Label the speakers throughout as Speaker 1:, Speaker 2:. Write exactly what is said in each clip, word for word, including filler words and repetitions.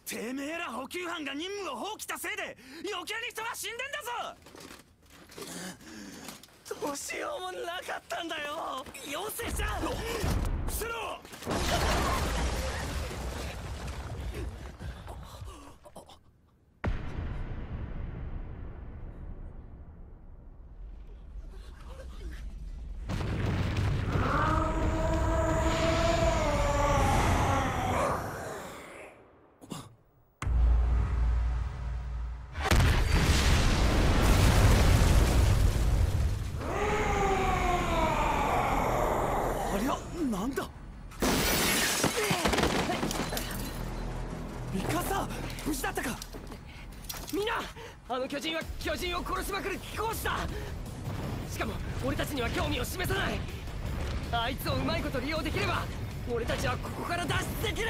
Speaker 1: てめえら補給班が任務を放棄したせいで余計に人が死んでんだぞ。どうしようもなかったんだよ、妖精ちゃん。伏せろ。なんだミカサ、無事だったか。
Speaker 2: みんな、あの巨人は巨人を殺しまくる貴公子だ。しかも俺たちには興味を示さない。あいつをうまいこと利用できれば俺たちはここから脱出できる。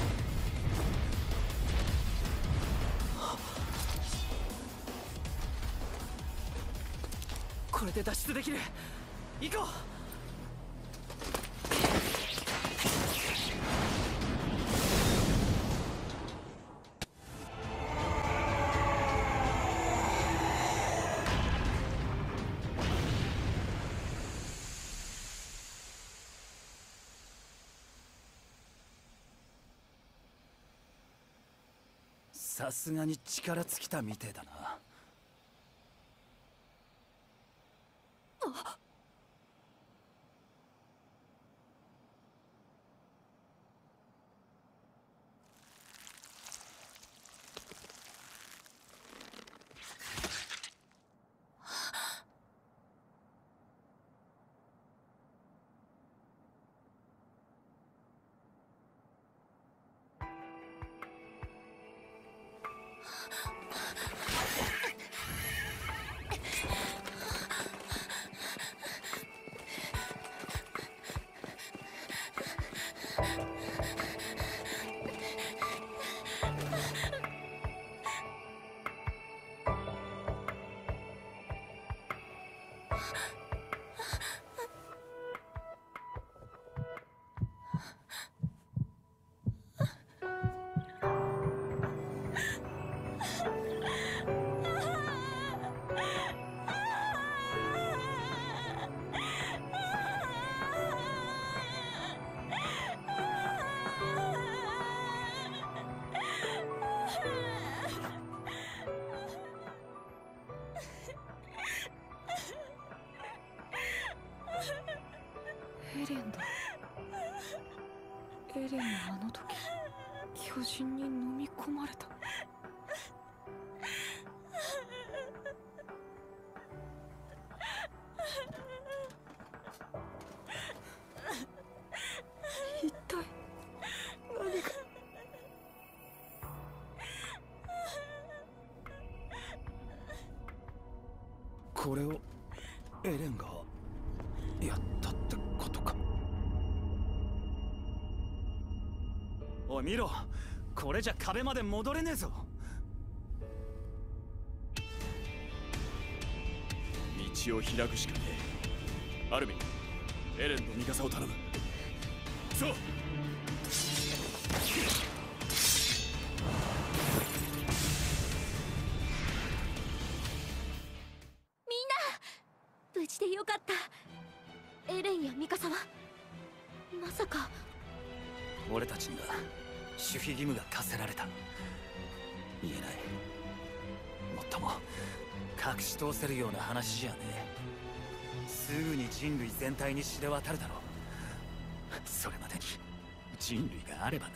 Speaker 2: これで脱出できる。行こう。
Speaker 1: さすがに力尽きたみてえだな。
Speaker 3: あっ、エレンだ。エレンはあの時巨人に飲み込まれた。一体何が。
Speaker 1: これをエレンがやったってことか。おい見ろ、これじゃ壁まで戻れねえぞ。
Speaker 4: 道を開くしかねえ。アルミン、エレンの味方を頼む。そう。
Speaker 3: 無事でよかった。エレンやミカサはまさか。
Speaker 1: 俺たちには守秘義務が課せられた。言えない。もっとも隠し通せるような話じゃねえ。すぐに人類全体に知れ渡るだろう。それまでに人類があればな。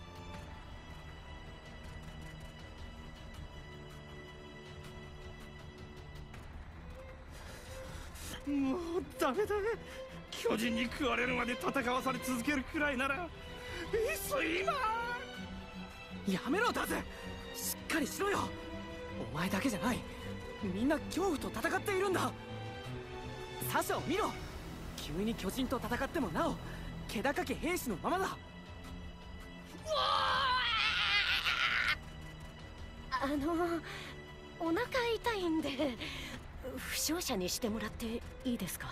Speaker 5: もうダメだ。巨人に食われるまで戦わされ続けるくらいならいっそ今。
Speaker 2: やめろダズ、しっかりしろよ。お前だけじゃない、みんな恐怖と戦っているんだ。サシャを見ろ、急に巨人と戦ってもなお気高き兵士のままだ。
Speaker 3: あのお腹痛いんで負傷者にしてもらっていいですか。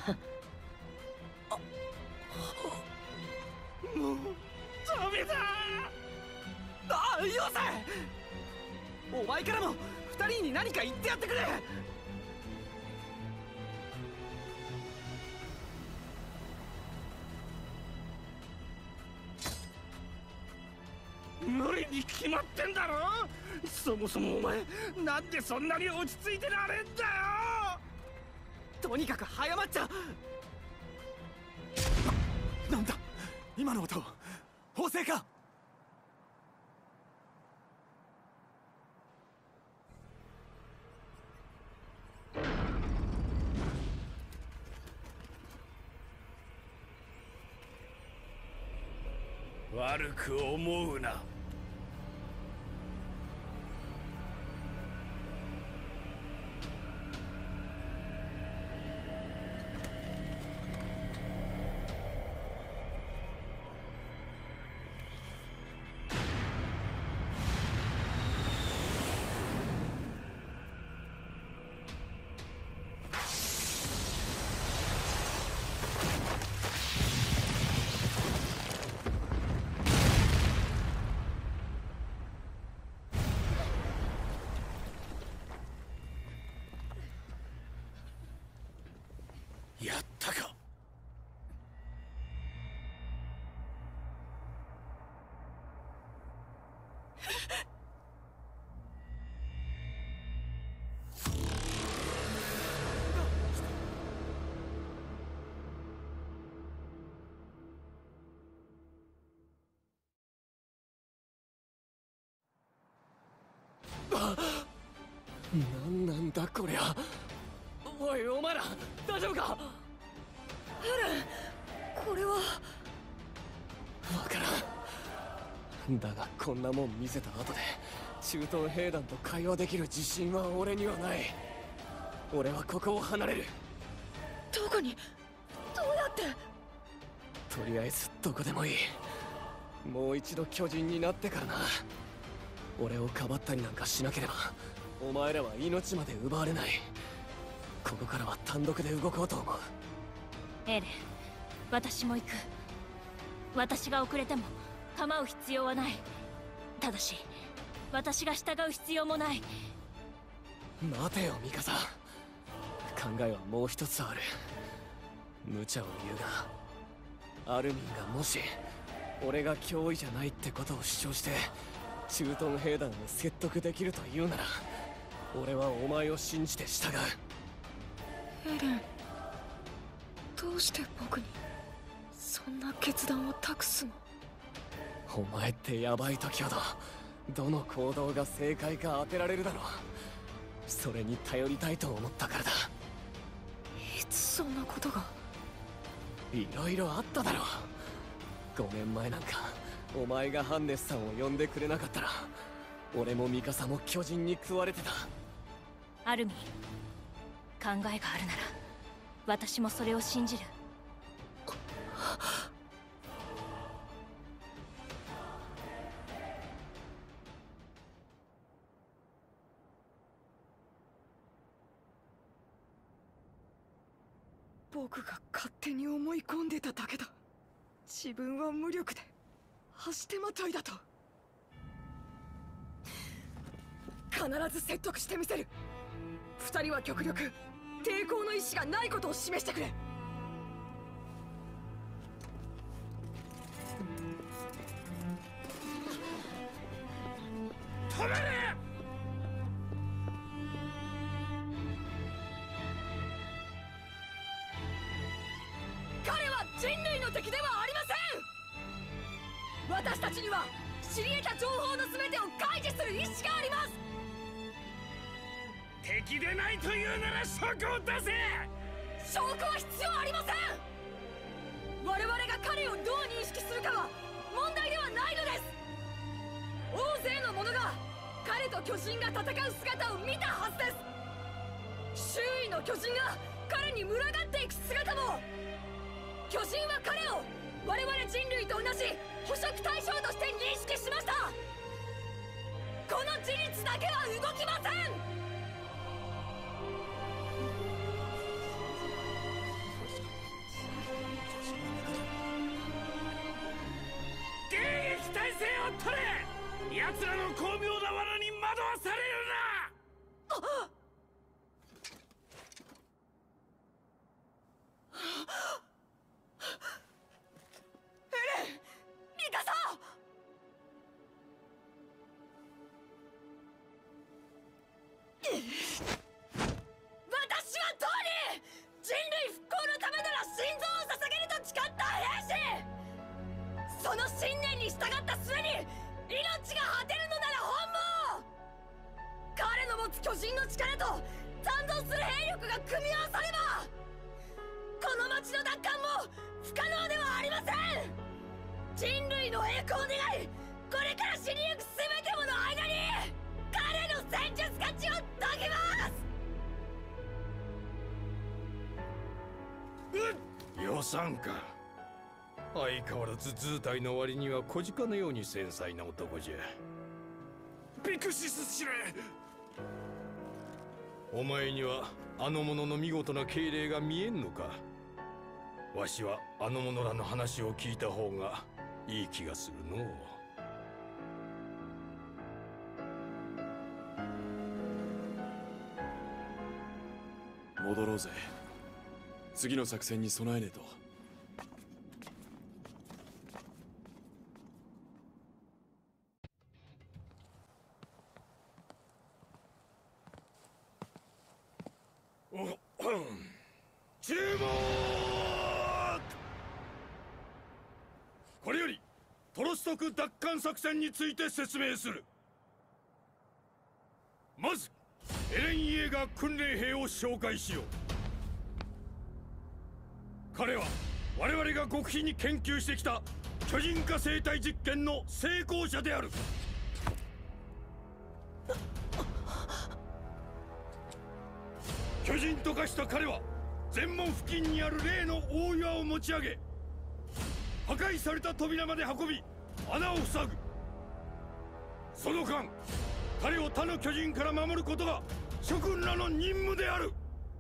Speaker 5: もうダメだ。
Speaker 2: あせ。お前からも二人に何か言ってやってくれ。
Speaker 5: 無理に決まってんだろ。そもそもお前なんでそんなに落ち着いてられんだよ。
Speaker 2: とにかく早まっちゃ。
Speaker 1: なんだ今の音、砲声か。
Speaker 4: 悪く思うな。やったか。
Speaker 2: なんなんだこりゃ。おいお前ら大丈夫か。
Speaker 3: エレン、これは。
Speaker 2: わからん。だがこんなもん見せた後で駐屯兵団と会話できる自信は俺にはない。俺はここを離れる。
Speaker 3: どこに、どうやって。
Speaker 2: とりあえずどこでもいい。もう一度巨人になってからな。俺をかばったりなんかしなければお前らは命まで奪われない。ここからは単独で動こうと思う。
Speaker 6: エレン、私も行く。私が遅れても構う必要はない。ただし私が従う必要もない。
Speaker 2: 待てよミカサ。考えはもう一つある。無茶を言うが、アルミンがもし俺が脅威じゃないってことを主張して駐屯兵団を説得できるというなら、俺はお前を信じて従う。
Speaker 3: エレン、どうして僕にそんな決断を託すの。
Speaker 2: お前ってヤバい時ほどどの行動が正解か当てられるだろう。それに頼りたいと思ったからだ。
Speaker 3: いつそんなことが。
Speaker 2: いろいろあっただろう。ごねんまえなんかお前がハンネスさんを呼んでくれなかったら俺もミカサも巨人に食われてた。
Speaker 6: アルミン、考えがあるなら私もそれを信じる。
Speaker 3: 僕が勝手に思い込んでただけだ。自分は無力で足手まといだと。必ず説得してみせる。二人は極力抵抗の意志がないことを示してくれ。
Speaker 5: 止めれ。
Speaker 3: 彼は人類の敵ではありません。私たちには知り得た情報の全てを開示する意志があります。
Speaker 5: 敵でないというなら証拠を出せ。
Speaker 3: 証拠は必要ありません。我々が彼をどう認識するかは問題ではないのです。大勢の者が彼と巨人が戦う姿を見たはずです。周囲の巨人が彼に群がっていく姿も。巨人は彼を我々人類と同じ捕食対象として認識しました。この事実だけは動きません。
Speaker 5: 迎撃態勢を取れ。 奴らの巧妙な罠に惑わされるな。
Speaker 3: エレン、ミカサ。私はトーニー、人類復興のためなら心臓を捧げると誓った兵士。その信念に従った末に命が果てるのなら本望。彼の持つ巨人の力と賛同する兵力が組み合わさればこの町の奪還も不可能ではありません。人類の栄光を願い、これから死にゆく全てもの間に彼の戦術価値を解きます。
Speaker 5: 予算か。相変わらず図体の割には小鹿のように繊細な男じゃ。ピクシス司令、お前にはあの者の見事な敬礼が見えんのか。わしはあの者らの話を聞いた方がいい気がするのう。
Speaker 4: 戻ろうぜ。次の作戦に備えねえと。
Speaker 5: 注目！これよりトロストク奪還作戦について説明する。まずエレン・イエーガー訓練兵を紹介しよう。彼は我々が極秘に研究してきた巨人化生体実験の成功者である。巨人と化した彼は全門付近にある例の大岩を持ち上げ、破壊された扉まで運び穴を塞ぐ。その間彼を他の巨人から守ることが諸君らの任務である。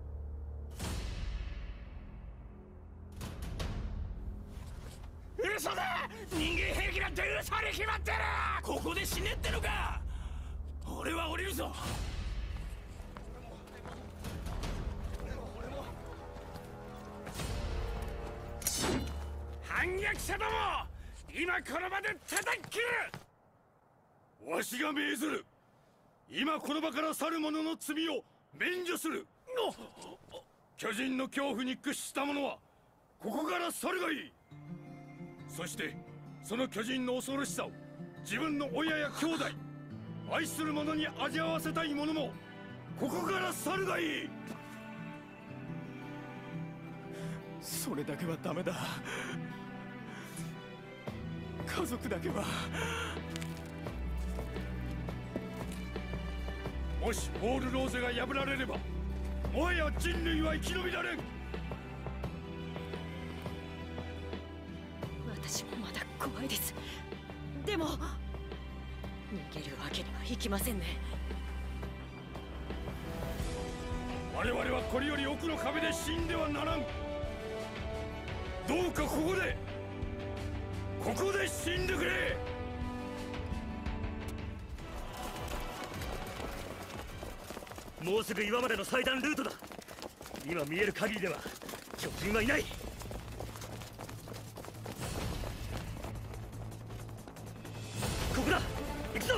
Speaker 7: 嘘だ！人間兵器なんて嘘に決まってる！ここで死ねってのか！俺は降りるぞ。反逆者ども、今この場で叩き切る！
Speaker 5: わしが命ずる。今この場から去る者の罪を免除する。巨人の恐怖に屈した者はここから去るがいい。そしてその巨人の恐ろしさを自分の親や兄弟、愛する者に味わわせたい者もここから去るがいい。
Speaker 7: それだけはダメだ。家族だけは。
Speaker 5: もしホールローゼが破られればもはや人類は生き延びられん。
Speaker 3: 私もまだ怖いです。でも逃げるわけにはいきませんね。
Speaker 5: 我々はこれより奥の壁で死んではならん。どうかここでここで死んでくれ。
Speaker 7: もうすぐ岩までの最短ルートだ。今見える限りでは巨人はいない。ここだ、行くぞ。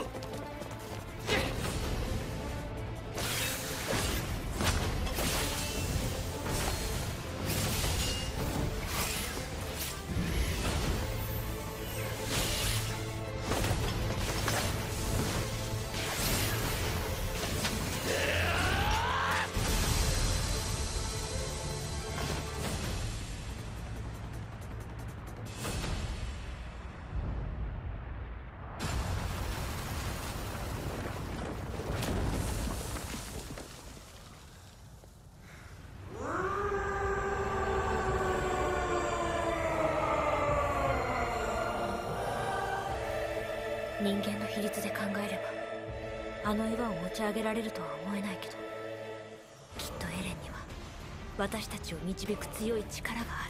Speaker 6: 人間の比率で考えればあの岩を持ち上げられるとは思えないけど、きっとエレンには私たちを導く強い力があ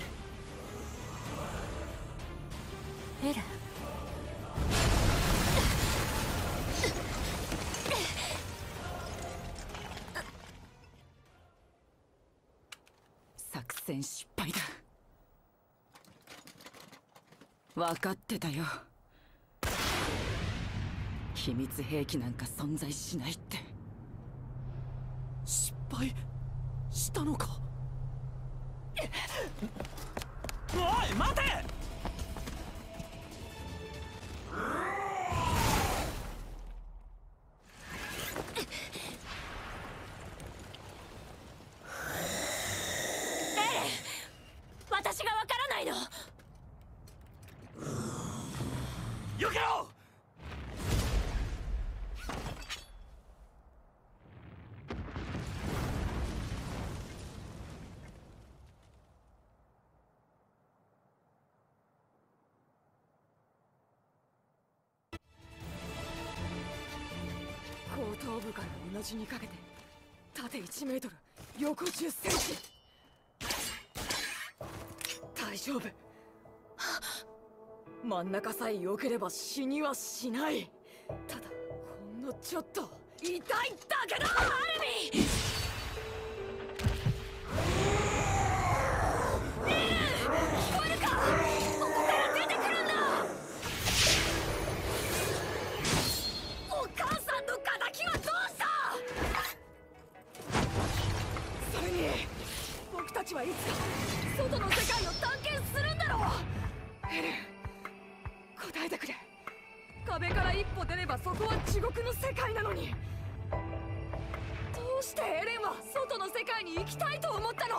Speaker 6: る。エレン？
Speaker 8: 戦失敗だ。分かってたよ。秘密兵器なんか存在しないって。
Speaker 2: 失敗したのか。おい待て。
Speaker 6: 私がわからないの。
Speaker 7: よけろ。
Speaker 3: 後頭部からうなじにかけて縦いちメートル横じゅっセンチ。大丈夫。真ん中さえ避ければ死にはしない。ただほんのちょっと痛いだけだ。
Speaker 6: アルミン、エレン、聞こえるか。ここから出てくるんだ。お母さんの敵はどうした。
Speaker 3: それに僕たちはいつか外の世界を探検するんだろう。エレン、答えてくれ。壁から一歩出ればそこは地獄の世界なのに、どうしてエレンは外の世界に行きたいと思ったの。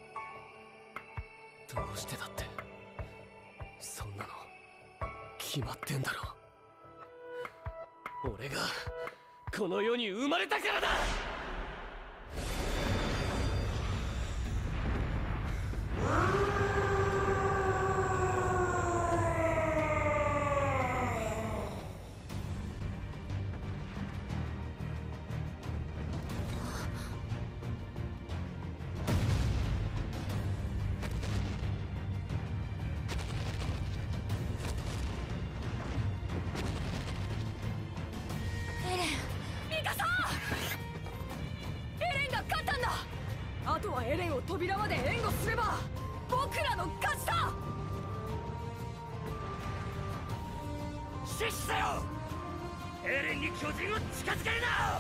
Speaker 2: どうしてだって、そんなの決まってんだろ。俺がこの世に生まれたからだ。
Speaker 3: あとはエレンを扉まで援護すれば僕らの勝ちだ。
Speaker 7: 死したよ。エレンに巨人を近づけるな。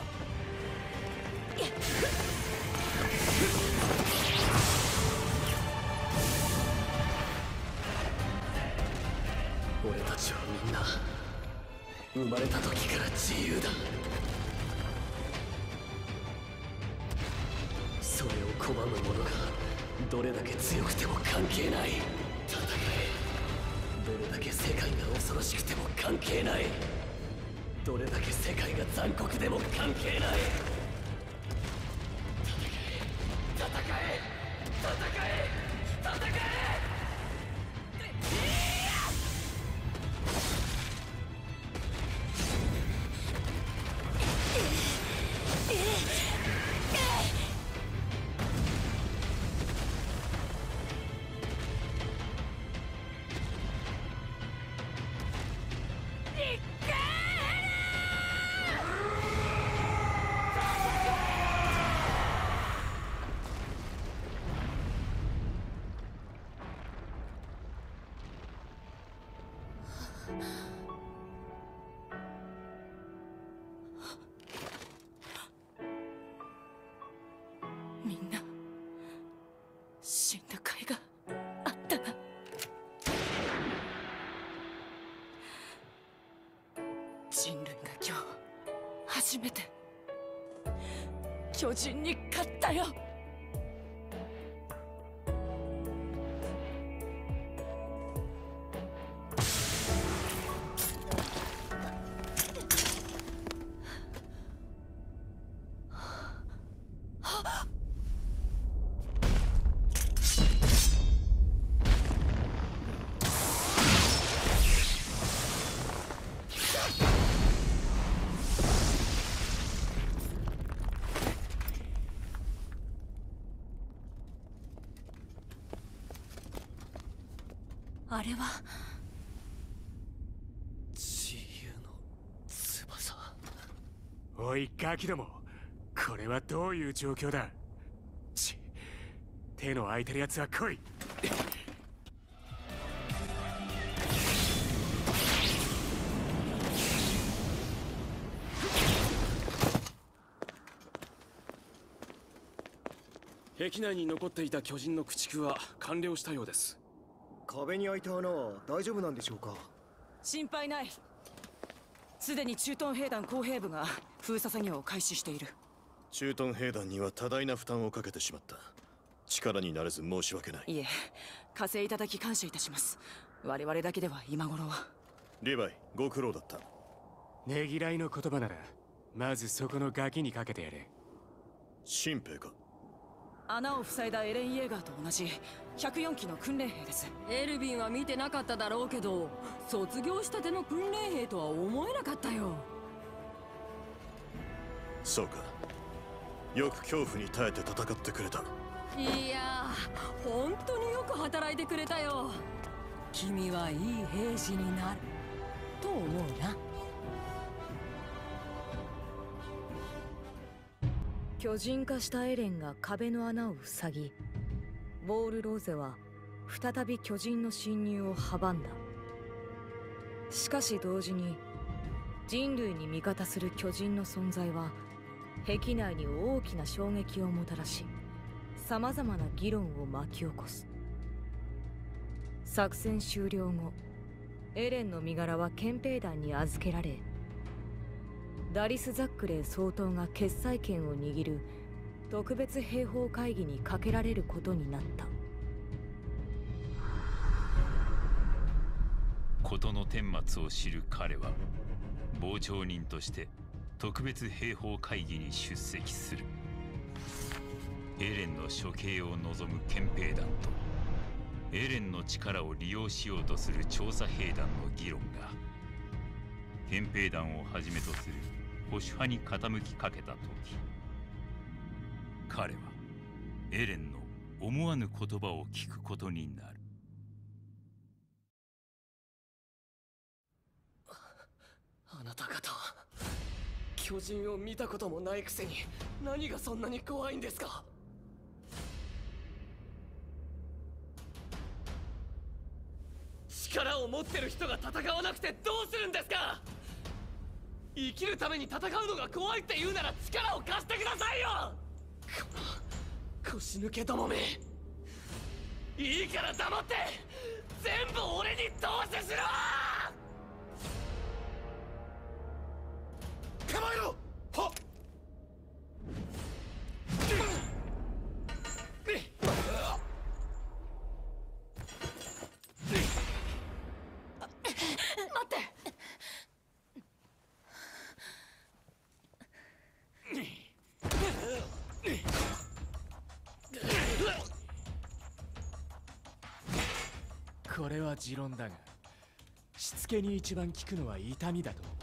Speaker 2: 俺たちはみんな生まれた時から自由だ。それを拒む者がどれだけ強くても関係ない。戦え。どれだけ世界が恐ろしくても関係ない。どれだけ世界が残酷でも関係ない。戦え、戦え、戦え、戦え。
Speaker 8: みんな死んだ甲斐があったな。人類が今日初めて巨人に勝ったよ。
Speaker 6: あれは
Speaker 2: 自由の翼。
Speaker 7: おいガキども、これはどういう状況だ。ち手の空いてるやつは来い。
Speaker 4: 壁内に残っていた巨人の駆逐は完了したようです。
Speaker 9: 壁に開いた穴は大丈夫なんでしょうか？
Speaker 8: 心配ない。すでに駐屯兵団工兵部が封鎖作業を開始している。
Speaker 10: 駐屯兵団には多大な負担をかけてしまった。力になれず申し訳ない。
Speaker 8: いえ、加勢いただき感謝いたします。我々だけでは今頃は。
Speaker 10: リヴァイ、ご苦労だった。
Speaker 7: ねぎらいの言葉ならまずそこのガキにかけてやれ。
Speaker 10: 新兵か？
Speaker 8: 穴を塞いだエレン・イェーガーと同じひゃくよんきの訓練兵です。
Speaker 3: エルヴィンは見てなかっただろうけど、卒業したての訓練兵とは思えなかったよ。
Speaker 10: そうか。よく恐怖に耐えて戦ってくれた。
Speaker 3: いやー、本当によく働いてくれたよ。君はいい兵士になると思うな。
Speaker 11: 巨人化したエレンが壁の穴を塞ぎ、ウォール・ローゼは再び巨人の侵入を阻んだ。しかし同時に人類に味方する巨人の存在は壁内に大きな衝撃をもたらし、さまざまな議論を巻き起こす。作戦終了後、エレンの身柄は憲兵団に預けられ、ダリス・ザックレー総統が決裁権を握る特別兵法会議にかけられることになった。
Speaker 12: 事の顛末を知る彼は傍聴人として特別兵法会議に出席する。エレンの処刑を望む憲兵団とエレンの力を利用しようとする調査兵団の議論が憲兵団をはじめとする保守派に傾きかけた時、彼はエレンの思わぬ言葉を聞くことになる。
Speaker 2: あなた方は巨人を見たこともないくせに何がそんなに怖いんですか？力を持ってる人が戦わなくてどうするんですか？生きるために戦うのが怖いって言うなら力を貸してくださいよ！この腰抜けどもめ、いいから黙って全部俺に投資しろ！
Speaker 10: 構えろ！はっ！
Speaker 3: 待って。
Speaker 7: これは持論だが、しつけに一番効くのは痛みだと思う。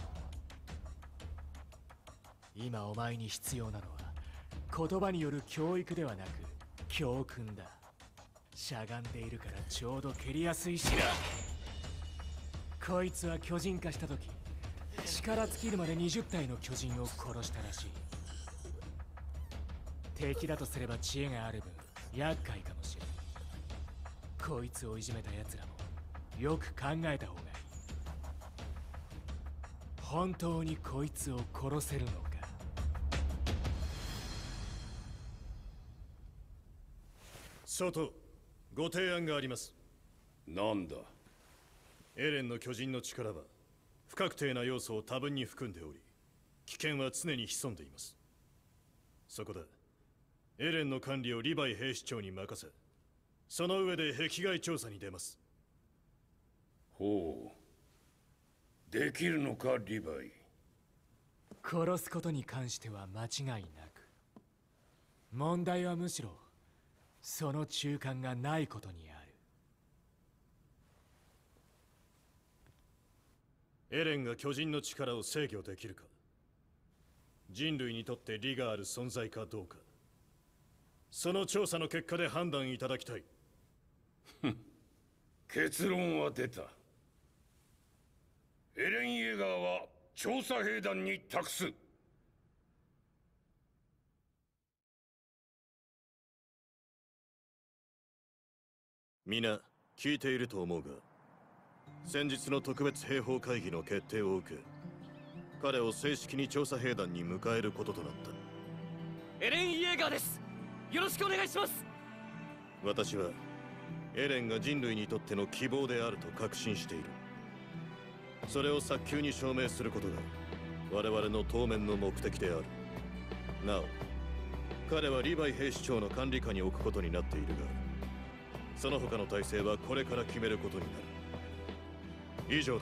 Speaker 7: 今お前に必要なのは言葉による教育ではなく教訓だ。しゃがんでいるからちょうど蹴りやすいしな。こいつは巨人化した時、力尽きるまでにじゅったいの巨人を殺したらしい。敵だとすれば知恵がある分厄介かもしれない。こいつをいじめた奴らもよく考えた方がいい。本当にこいつを殺せるのか。
Speaker 10: 外、ご提案があります。
Speaker 5: なんだ？
Speaker 10: エレンの巨人の力は不確定な要素を多分に含んでおり、危険は常に潜んでいます。そこでエレンの管理をリヴァイ兵士長に任せ、その上で壁外調査に出ます。
Speaker 5: ほう、できるのかリヴァイ。
Speaker 7: 殺すことに関しては間違いなく、問題はむしろその中間がないことにある。
Speaker 10: エレンが巨人の力を制御できるか、人類にとって利がある存在かどうか、その調査の結果で判断いただきたい。
Speaker 5: 結論は出た。エレン・イェーガーは調査兵団に託す。
Speaker 10: 皆聞いていると思うが、先日の特別兵法会議の決定を受け、彼を正式に調査兵団に迎えることとなった。
Speaker 2: エレン・イエーガーです。よろしくお願いします。
Speaker 10: 私はエレンが人類にとっての希望であると確信している。それを早急に証明することが我々の当面の目的である。なお彼はリヴァイ兵士長の管理下に置くことになっているが、その他の体制はこれから決めることになる。以上だ。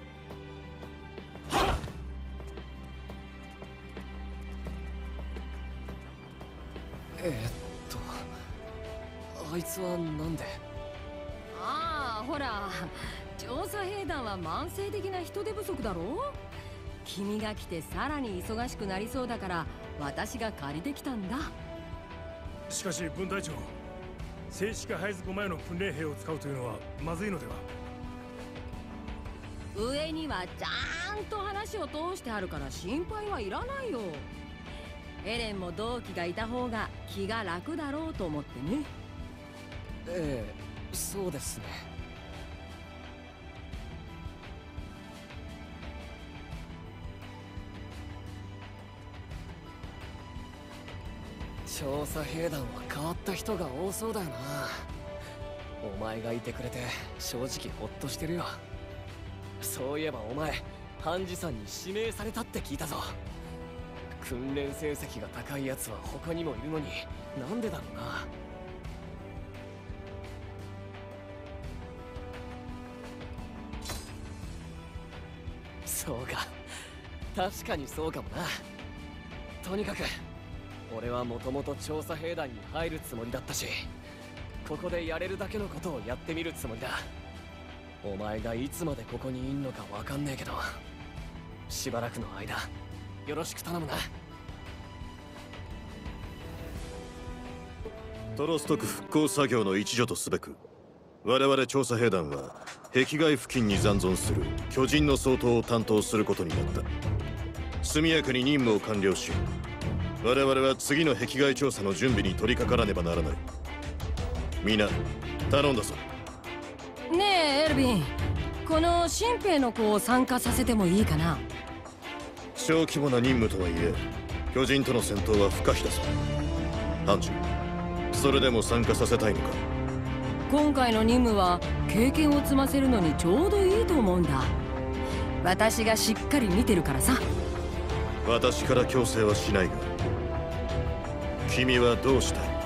Speaker 2: えー、っとあいつはなんで？
Speaker 8: ああ、ほら、調査兵団は慢性的な人手不足だろ。君が来てさらに忙しくなりそうだから私が借りてきたんだ。
Speaker 5: しかし分隊長、正式配属前の訓練兵を使うというのはまずいのでは？
Speaker 8: 上にはちゃんと話を通してあるから心配はいらないよ。エレンも同期がいた方が気が楽だろうと思ってね。
Speaker 2: ええ、そうですね。調査兵団は変わった人が多そうだよな。お前がいてくれて正直ホッとしてるよ。そういえばお前ハンジさんに指名されたって聞いたぞ。訓練成績が高いやつは他にもいるのになんでだろうな。そうか、確かにそうかもな。とにかく俺はもともと調査兵団に入るつもりだったし、ここでやれるだけのことをやってみるつもりだ。お前がいつまでここにいんのかわかんねえけど、しばらくの間よろしく頼むな。
Speaker 10: トロスト区復興作業の一助とすべく、我々調査兵団は壁外付近に残存する巨人の掃討を担当することになった。速やかに任務を完了し、我々は次の壁外調査の準備に取り掛からねばならない。皆頼んだぞ。
Speaker 8: ねえエルヴィン、この新兵の子を参加させてもいいかな。
Speaker 10: 小規模な任務とはいえ巨人との戦闘は不可避だぞ。ハンジ、それでも参加させたいのか？
Speaker 8: 今回の任務は経験を積ませるのにちょうどいいと思うんだ。私がしっかり見てるからさ。
Speaker 10: 私から強制はしないが、君はどうしたい？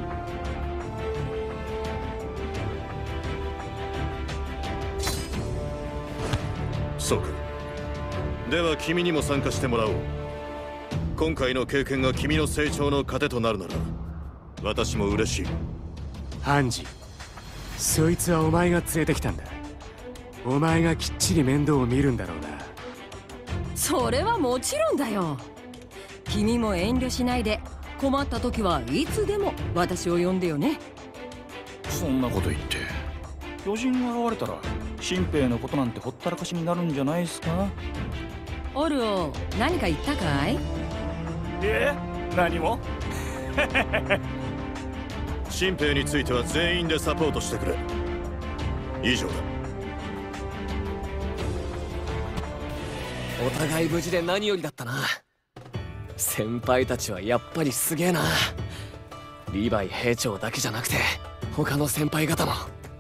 Speaker 10: そうか。では君にも参加してもらおう。今回の経験が君の成長の糧となるなら私も嬉しい。
Speaker 7: ハンジ、そいつはお前が連れてきたんだ。お前がきっちり面倒を見るんだろうな。
Speaker 8: それはもちろんだよ。君も遠慮しないで、困った時はいつでも私を呼んでよね。
Speaker 1: そんなこと言って巨人が現れたら新兵のことなんてほったらかしになるんじゃないですか？
Speaker 8: オルオ、何か言ったかい？
Speaker 1: え？何も
Speaker 10: 新兵については全員でサポートしてくれ。以上だ。
Speaker 2: お互い無事で何よりだったな。先輩たちはやっぱりすげえな。リヴァイ兵長だけじゃなくて他の先輩方も。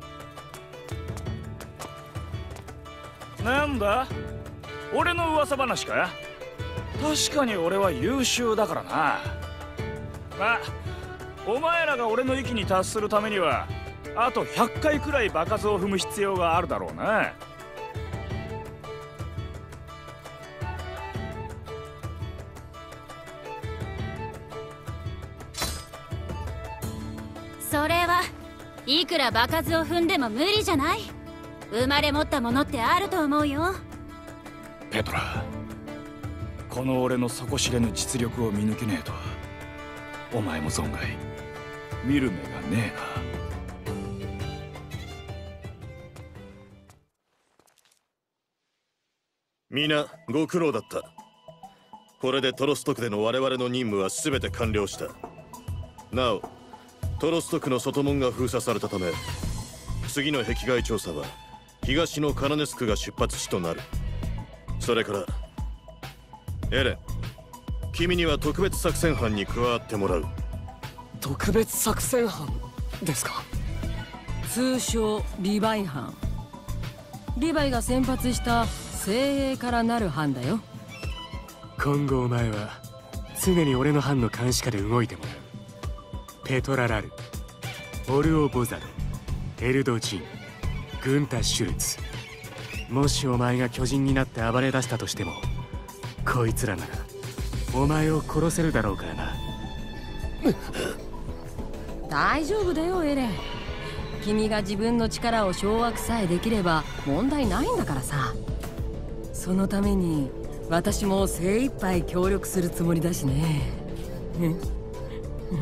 Speaker 1: なんだ？俺の噂話か？確かに俺は優秀だからな。まあお前らが俺の域に達するためにはあとひゃっかいくらい場数を踏む必要があるだろうな。
Speaker 6: それはいくら場数を踏んでも無理じゃない？生まれ持ったものってあると思うよ。
Speaker 1: ペトラ、この俺の底知れぬ実力を見抜けねえとお前も存外見る目がねえな。
Speaker 10: 皆ご苦労だった。これでトロスト区での我々の任務は全て完了した。なおトロスト区の外門が封鎖されたため次の壁外調査は東のカラネスクが出発地となる。それからエレン、君には特別作戦班に加わってもらう。
Speaker 2: 特別作戦班ですか？
Speaker 8: 通称リヴァイ班。リヴァイが先発した精鋭からなる班だよ。
Speaker 7: 今後お前は常に俺の班の監視下で動いてもらう。ペトラ・ラル、オルオ・ボザロ、エルド・ジン、グンタ・シュルツ。もしお前が巨人になって暴れ出したとしても、こいつらならお前を殺せるだろうからな。
Speaker 8: 大丈夫だよエレン。君が自分の力を掌握さえできれば問題ないんだからさ。そのために私も精一杯協力するつもりだしね。と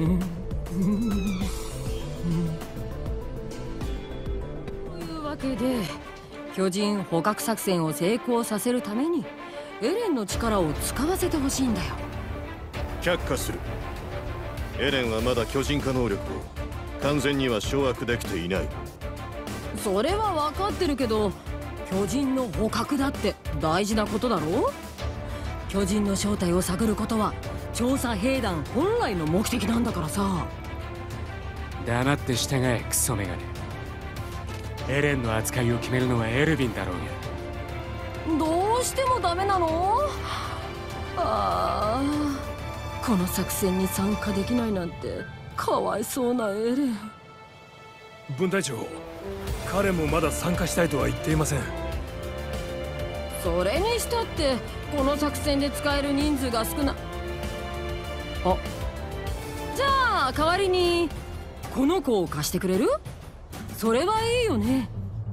Speaker 8: いうわけで巨人捕獲作戦を成功させるためにエレンの力を使わせてほしいんだよ。
Speaker 10: 却下する。エレンはまだ巨人化能力を完全には掌握できていない。
Speaker 8: それは分かってるけど、巨人の捕獲だって大事なことだろ。巨人の正体を探ることは調査兵団本来の目的なんだからさ。
Speaker 7: 黙って従え、クソメガネ。エレンの扱いを決めるのはエルヴィンだろう
Speaker 8: が。どうしてもダメなの？ああ、この作戦に参加できないなんてかわいそうなエレン。
Speaker 5: 分隊長、彼もまだ参加したいとは言っていません。
Speaker 8: それにしたってこの作戦で使える人数が少な。あ、じゃあ代わりにこの子を貸してくれる？それはいいよね。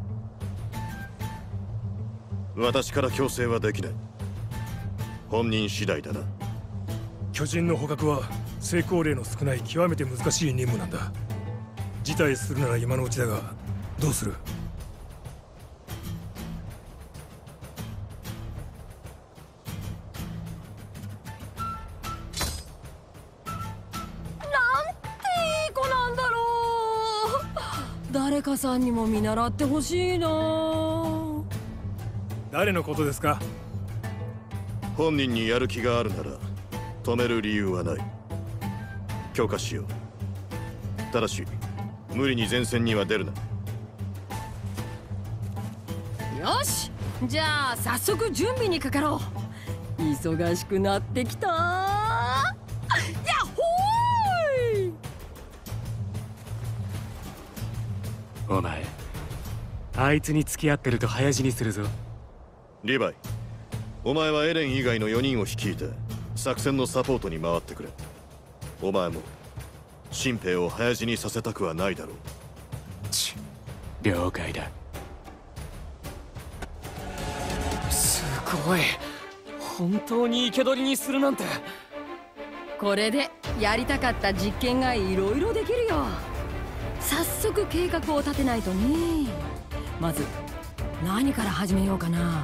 Speaker 10: 私から強制はできない。本人次第だな。
Speaker 5: 巨人の捕獲は成功例の少ない極めて難しい任務なんだ。辞退するなら今のうちだが、どうする？
Speaker 8: 誰かさんにも見習ってほしいな。
Speaker 5: 誰のことですか？
Speaker 10: 本人にやる気があるなら止める理由はない。許可しよう。ただし無理に前線には出るな。
Speaker 8: よし、じゃあ早速準備にかかろう。忙しくなってきた。やっほーい。
Speaker 7: お前、あいつに付き合ってると早死にするぞ。
Speaker 10: リヴァイ、お前はエレン以外のよにんを率いて作戦のサポートに回ってくれ。お前も新兵を早死にさせたくはないだろう。
Speaker 7: ち、了解だ。
Speaker 2: すごい、本当に生け捕りにするなんて。
Speaker 8: これでやりたかった実験がいろいろできるよ。早速計画を立てないとね。まず何から始めようかな。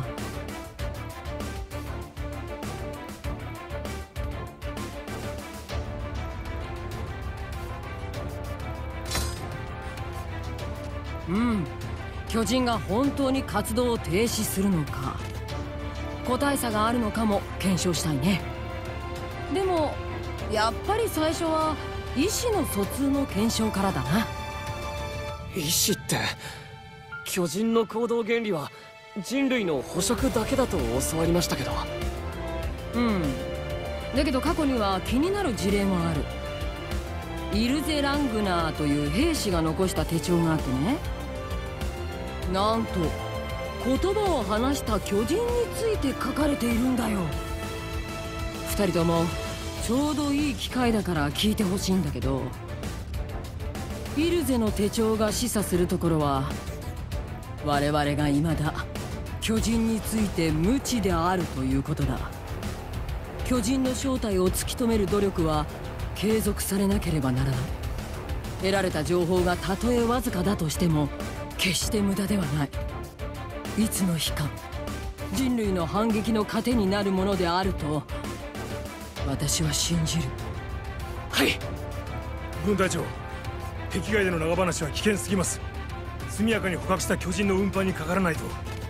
Speaker 8: うん、巨人が本当に活動を停止するのか、個体差があるのかも検証したいね。でもやっぱり最初は意思の疎通の検証からだな。
Speaker 2: 意思って、巨人の行動原理は人類の捕食だけだと教わりましたけど。
Speaker 8: うん、だけど過去には気になる事例もある。イルゼ・ラングナーという兵士が残した手帳があってね、なんと言葉を話した巨人について書かれているんだよ。二人ともちょうどいい機会だから聞いてほしいんだけど、イルゼの手帳が示唆するところは、我々が未だ巨人について無知であるということだ。巨人の正体を突き止める努力は継続されなければならない。得られた情報がたとえわずかだとしても決して無駄ではない。いつの日か人類の反撃の糧になるものであると私は信じる。
Speaker 5: はい。分隊長、壁外での長話は危険すぎます。 速やかに捕獲した巨人の運搬にかからないと。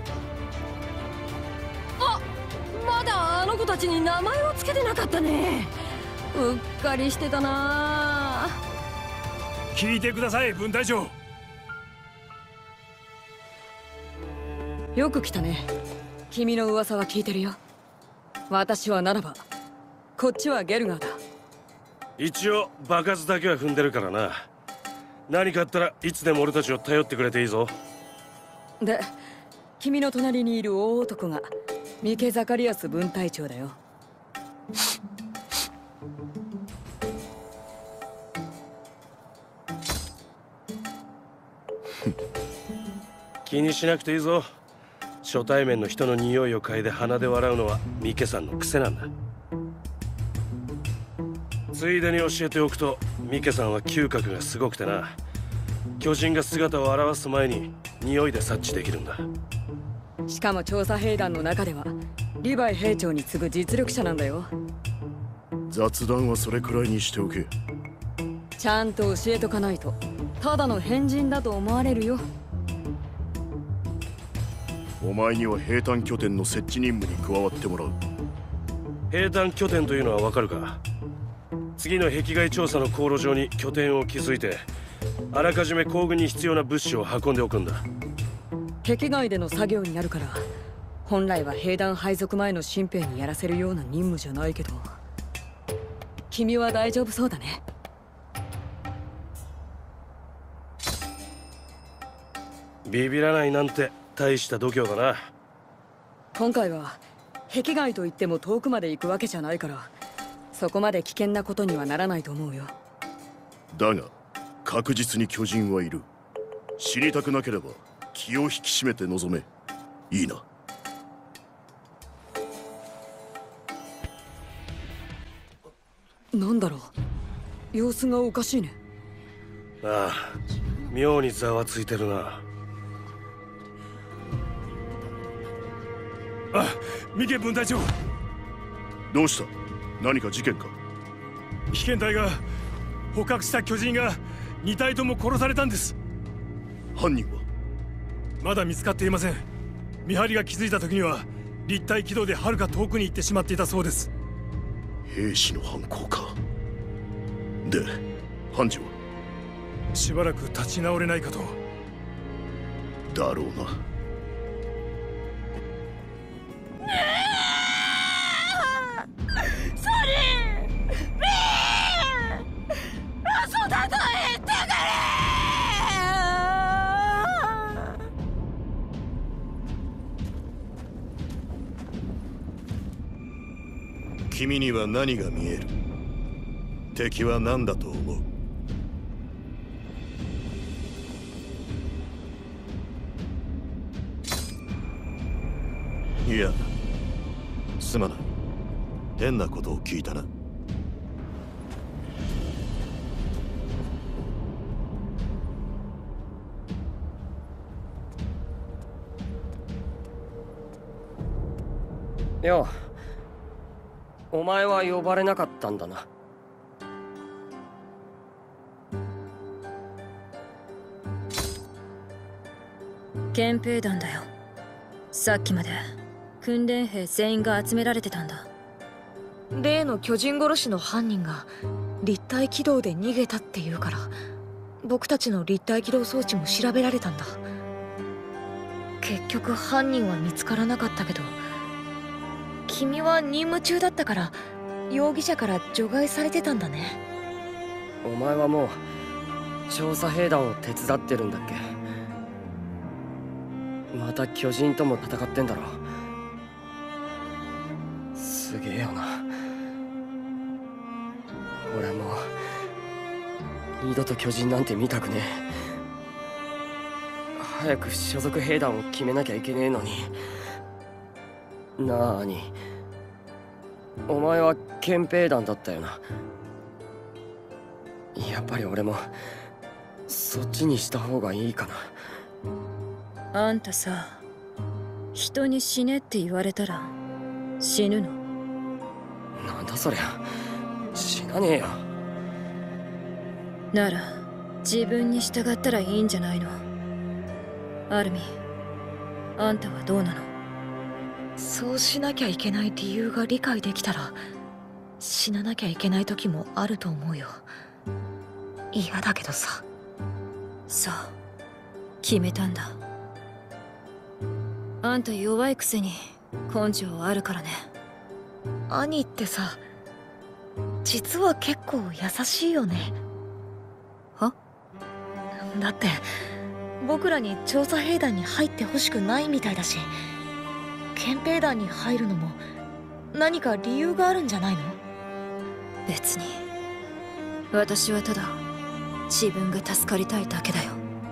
Speaker 8: あ、まだあの子たちに名前を付けてなかったね。うっかりしてたな。
Speaker 5: 聞いてください、分隊長。
Speaker 8: よく来たね。君の噂は聞いてるよ。私はならば、こっちはゲルガーだ。
Speaker 13: 一応場数だけは踏んでるからな。何かあったらいつでも俺たちを頼ってくれていいぞ。
Speaker 8: で、君の隣にいる大男がミケ・ザカリアス分隊長だよ。
Speaker 13: 気にしなくていいぞ。初対面の人の匂いを嗅いで鼻で笑うのはミケさんの癖なんだ。ついでに教えておくと、ミケさんは嗅覚がすごくてな、巨人が姿を現す前に匂いで察知できるんだ。
Speaker 8: しかも調査兵団の中ではリヴァイ兵長に次ぐ実力者なんだよ。
Speaker 10: 雑談はそれくらいにしておけ。
Speaker 8: ちゃんと教えとかないとただの変人だと思われるよ。
Speaker 10: お前には兵站拠点の設置任務に加わってもらう。
Speaker 13: 兵站拠点というのはわかるか？次の壁外調査の航路上に拠点を築いて、あらかじめ行軍に必要な物資を運んでおくんだ。
Speaker 8: 壁外での作業になるから、本来は兵団配属前の新兵にやらせるような任務じゃないけど、君は大丈夫そうだね。
Speaker 13: ビビらないなんて大した度胸だな。
Speaker 8: 今回は壁外といっても遠くまで行くわけじゃないから、そこまで危険なことにはならないと思うよ。
Speaker 10: だが確実に巨人はいる。死にたくなければ気を引き締めて臨め。いいな。
Speaker 8: なんだろう、様子がおかしいね。
Speaker 13: ああ、妙にざわついてるな。
Speaker 5: あ、ミケ分隊長。
Speaker 10: どうした？何か事件か？
Speaker 5: 被験体が捕獲した巨人がに体とも殺されたんです。
Speaker 10: 犯人は
Speaker 5: まだ見つかっていません。見張りが気づいた時には立体軌道ではるか遠くに行ってしまっていたそうです。
Speaker 10: 兵士の犯行か。で、判事は？
Speaker 5: しばらく立ち直れないかと。
Speaker 10: だろうな。
Speaker 3: ソリー！ビー！嘘だと言ってくれ！
Speaker 10: 君には何が見える？敵は何だと思う？いや、すまない。変なことを聞いたな。
Speaker 2: よう、お前は呼ばれなかったんだな。
Speaker 11: 憲兵団だよ。さっきまで訓練兵全員が集められてたんだ。例の巨人殺しの犯人が立体軌道で逃げたっていうから、僕たちの立体軌道装置も調べられたんだ。結局犯人は見つからなかったけど、君は任務中だったから容疑者から除外されてたんだね。
Speaker 2: お前はもう調査兵団を手伝ってるんだっけ？また巨人とも戦ってんだろ。すげえよな。俺もう二度と巨人なんて見たくねえ。早く所属兵団を決めなきゃいけねえのに。なあ兄、お前は憲兵団だったよな。やっぱり俺もそっちにした方がいいか
Speaker 11: な。あんたさ、人に死ねって言われたら死ぬの？
Speaker 2: なんだそりゃ、死なねえよ。
Speaker 11: なら自分に従ったらいいんじゃないの？ アルミン、あんたはどうなの？そうしなきゃいけない理由が理解できたら死ななきゃいけない時もあると思うよ。嫌だけどさ。
Speaker 6: そう決めたんだ。あんた弱いくせに根性あるからね。
Speaker 11: 兄ってさ、実は結構優しいよね。
Speaker 6: は？
Speaker 11: だって僕らに調査兵団に入ってほしくないみたいだし、憲兵団に入るのも何か理由があるんじゃないの？
Speaker 6: 別に私はただ自分が助かりたいだけだよ。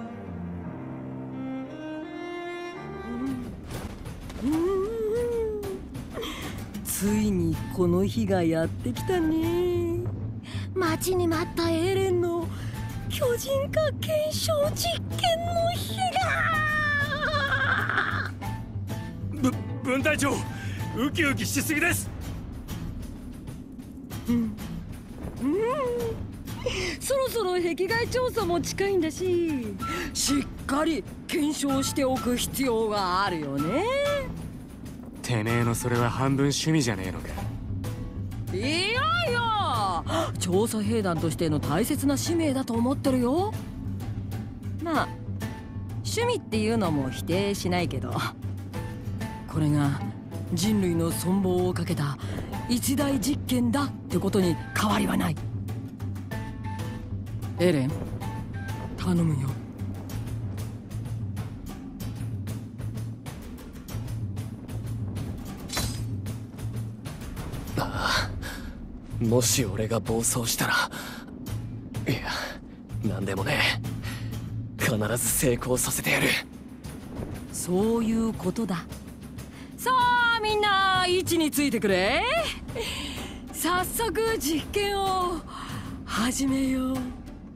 Speaker 8: ついにこの日がやってきたね。待ちに待ったエレンの巨人化検証実験の日
Speaker 13: ぶ
Speaker 8: が。
Speaker 13: 分隊長、ウキウキしすぎです。
Speaker 8: うんうんそろそろ壁外調査も近いんだし、しっかり検証しておく必要があるよね。
Speaker 7: てめえのそれは半分趣味じゃねえのか。
Speaker 8: いやいや、調査兵団としての大切な使命だと思ってるよ。まあ趣味っていうのも否定しないけど、これが人類の存亡をかけた一大実験だってことに変わりはない。エレン、頼むよ。
Speaker 2: ああ、もし俺が暴走したら、いや、なんでもねえ、必ず成功させてやる。
Speaker 8: そういうことだ。さあみんな位置についてくれ。早速実験を始めよう。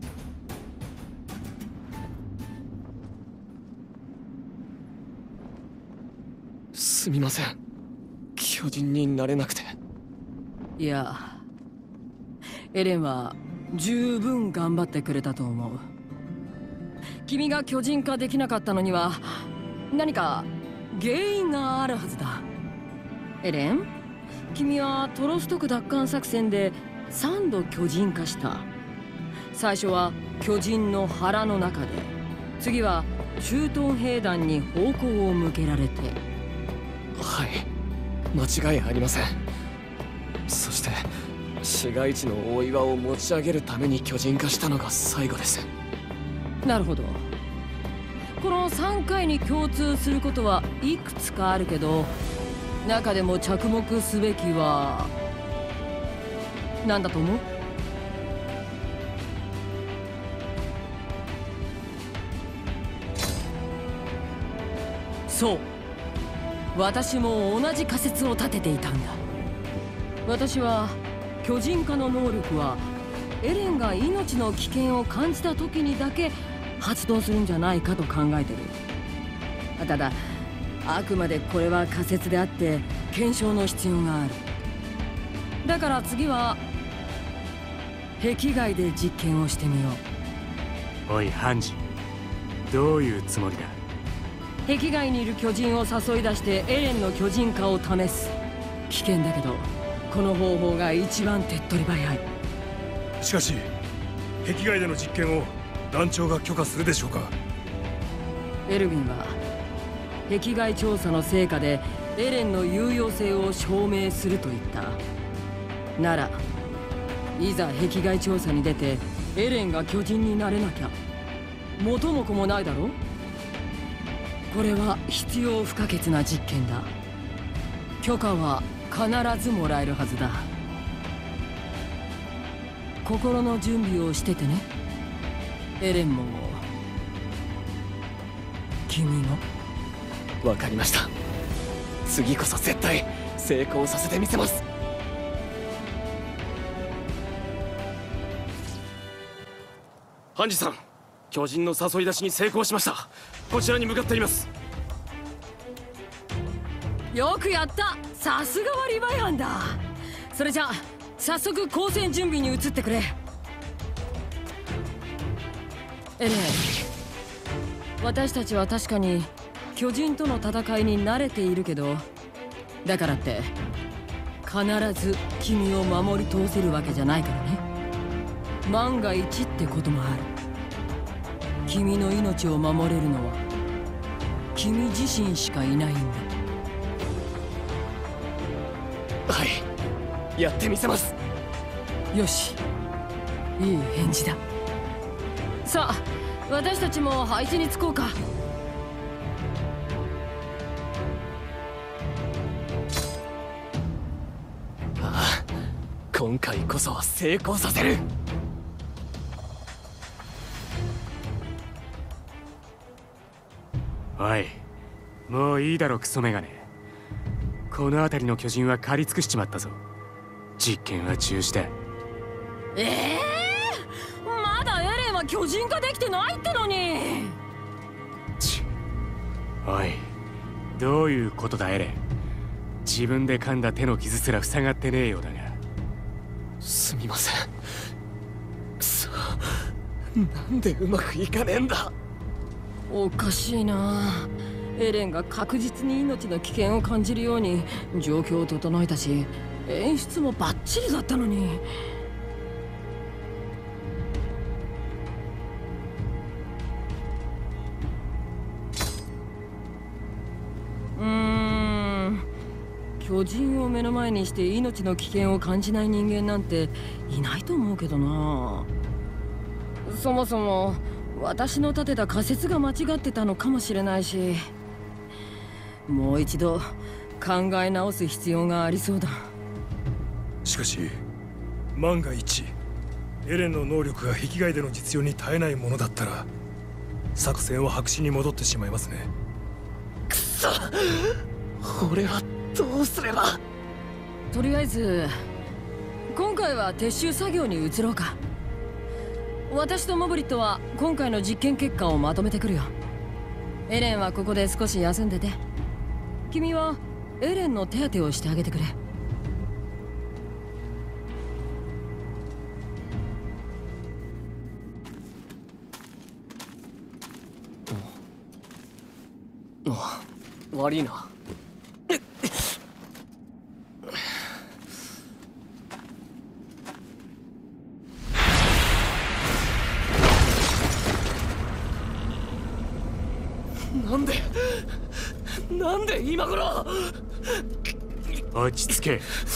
Speaker 2: すみません、巨人になれなくて。
Speaker 8: いや、エレンは十分頑張ってくれたと思う。君が巨人化できなかったのには何か原因があるはずだ。エレン、君はトロスト区奪還作戦でさんど巨人化した。最初は巨人の腹の中で、次は駐屯兵団に方向を向けられて。
Speaker 2: はい、間違いありません。そして市街地の大岩を持ち上げるために巨人化したのが最後です。
Speaker 8: なるほど。このさんかいに共通することはいくつかあるけど、中でも着目すべきは何だと思う？そう、私も同じ仮説を立てていたんだ。私は巨人化の能力はエレンが命の危険を感じた時にだけ発動するんじゃないかと考えてる。ただあくまでこれは仮説であって検証の必要がある。だから次は壁外で実験をしてみよ
Speaker 7: う。おいハンジ、どういうつもりだ？
Speaker 8: 壁外にいる巨人を誘い出してエレンの巨人化を試す。危険だけどこの方法が一番手っ取り早い。
Speaker 13: しかし壁外での実験を団長が許可するでしょうか？
Speaker 8: エルヴィンは壁外調査の成果でエレンの有用性を証明すると言った。ならいざ壁外調査に出てエレンが巨人になれなきゃ元も子もないだろ。これは必要不可欠な実験だ。許可は必ずもらえるはずだ。心の準備をしててね。エレンも君も。
Speaker 2: わかりました。次こそ絶対成功させてみせます。ハンジさん、巨人の誘い出しに成功しました。こちらに向かっています。
Speaker 8: よくやった。さすがはリヴァイアンだ。それじゃあ早速交戦準備に移ってくれ。エレン、 私たちは確かに巨人との戦いに慣れているけど、だからって必ず君を守り通せるわけじゃないからね。万が一ってこともある。君の命を守れるのは君自身しかいないんだ。
Speaker 2: はい、やってみせます。
Speaker 8: よし、いい返事だ。さあ、私たちも配置につこうか。
Speaker 2: ああ、今回こそ成功させる。
Speaker 7: おい、もういいだろクソメガネ。この辺りの巨人は狩り尽くしちまったぞ。実験は中止だ。
Speaker 8: ええー、まだエレンは巨人化できてないってのに。
Speaker 7: ちおい、どういうことだエレン。自分で噛んだ手の傷すら塞がってねえようだが。
Speaker 2: すみません。くそ、なんでうまくいかねえんだ。
Speaker 8: おかしいな。エレンが確実に命の危険を感じるように状況を整えたし、演出もバッチリだったのに。うーん、巨人を目の前にして命の危険を感じない人間なんていないと思うけどな。そもそも私の立てた仮説が間違ってたのかもしれないし、もう一度考え直す必要がありそうだ。
Speaker 14: しかし万が一エレンの能力が壁外での実用に耐えないものだったら作戦は白紙に戻ってしまいますね。
Speaker 2: くそ、俺はどうすれば。
Speaker 8: とりあえず今回は撤収作業に移ろうか。私とモブリットは今回の実験結果をまとめてくるよ。エレンはここで少し休んでて、君はエレンの手当てをしてあげてくれ。
Speaker 2: あ、悪いな。なんでなんで今頃。
Speaker 7: 落ち着け。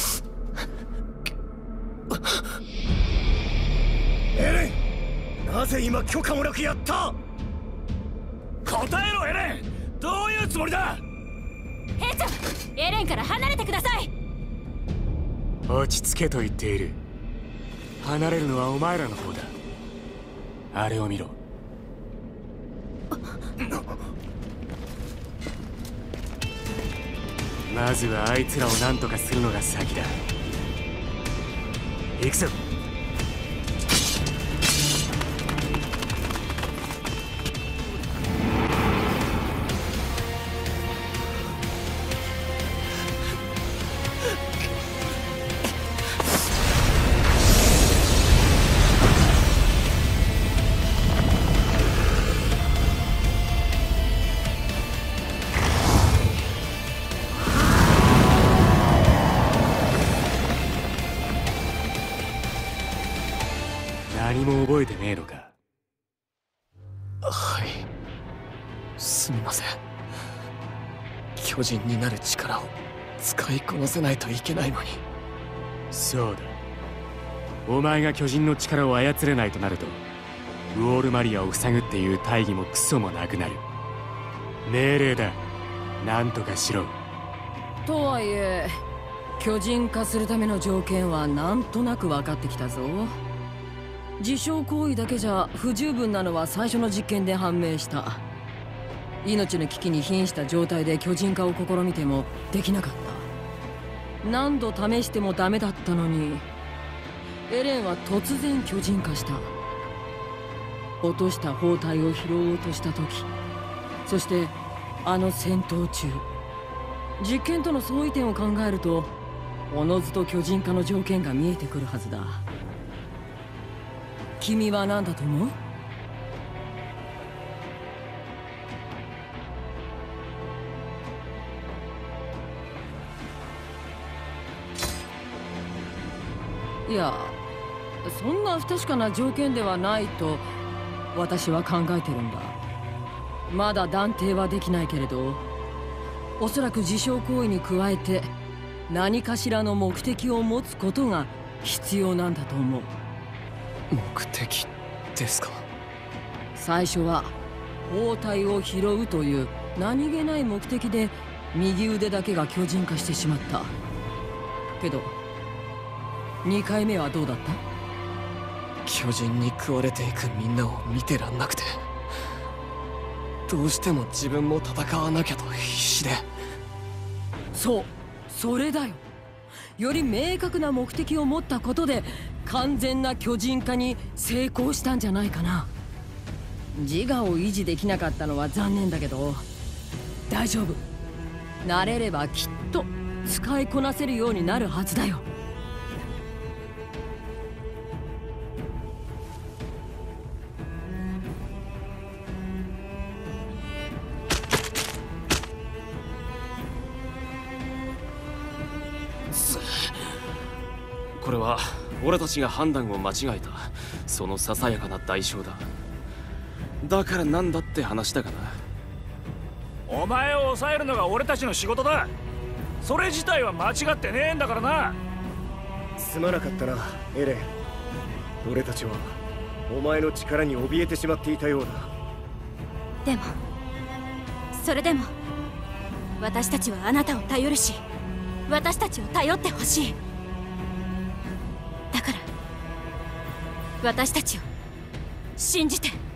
Speaker 14: エレン、なぜ今許可もなくやった。
Speaker 5: 答えろエレン、どういうつもりだ。
Speaker 6: 兵長、エレンから離れてください。
Speaker 7: 落ち着けと言っている。離れるのはお前らの方だ。あれを見ろ。まずはあいつらを何とかするのが先だ。行くぞ。何も覚えてねえのか。
Speaker 2: はい、すみません。巨人になる力を使いこなせないといけないのに。
Speaker 7: そうだ、お前が巨人の力を操れないとなるとウォールマリアを塞ぐっていう大義もクソもなくなる。命令だ、なんとかしろ。
Speaker 8: とはいえ巨人化するための条件はなんとなく分かってきたぞ。自傷行為だけじゃ不十分なのは最初の実験で判明した。命の危機に瀕した状態で巨人化を試みてもできなかった。何度試してもダメだったのにエレンは突然巨人化した。落とした包帯を拾おうとした時、そしてあの戦闘中、実験との相違点を考えるとおのずと巨人化の条件が見えてくるはずだ。君は何だと思う？ いや、そんな不確かな条件ではないと私は考えてるんだ。まだ断定はできないけれど、おそらく自傷行為に加えて何かしらの目的を持つことが必要なんだと思う。
Speaker 2: 目的ですか？
Speaker 8: 最初は包帯を拾うという何気ない目的で右腕だけが巨人化してしまった。けどにかいめはどうだった？
Speaker 2: 巨人に食われていくみんなを見てらんなくて、どうしても自分も戦わなきゃと必死で。
Speaker 8: そう、それだよ。より明確な目的を持ったことで完全な巨人化に成功したんじゃないかな。自我を維持できなかったのは残念だけど、大丈夫。慣れればきっと使いこなせるようになるはずだよ。
Speaker 2: これは俺たちが判断を間違えた、そのささやかな代償だ。だからなんだって話だがな。
Speaker 15: お前を抑えるのが俺たちの仕事だ。それ自体は間違ってねえんだからな。
Speaker 9: すまなかったな、エレン。俺たちはお前の力に怯えてしまっていたようだ。
Speaker 6: でもそれでも私たちはあなたを頼るし、私たちを頼ってほしい。だから私たちを信じて。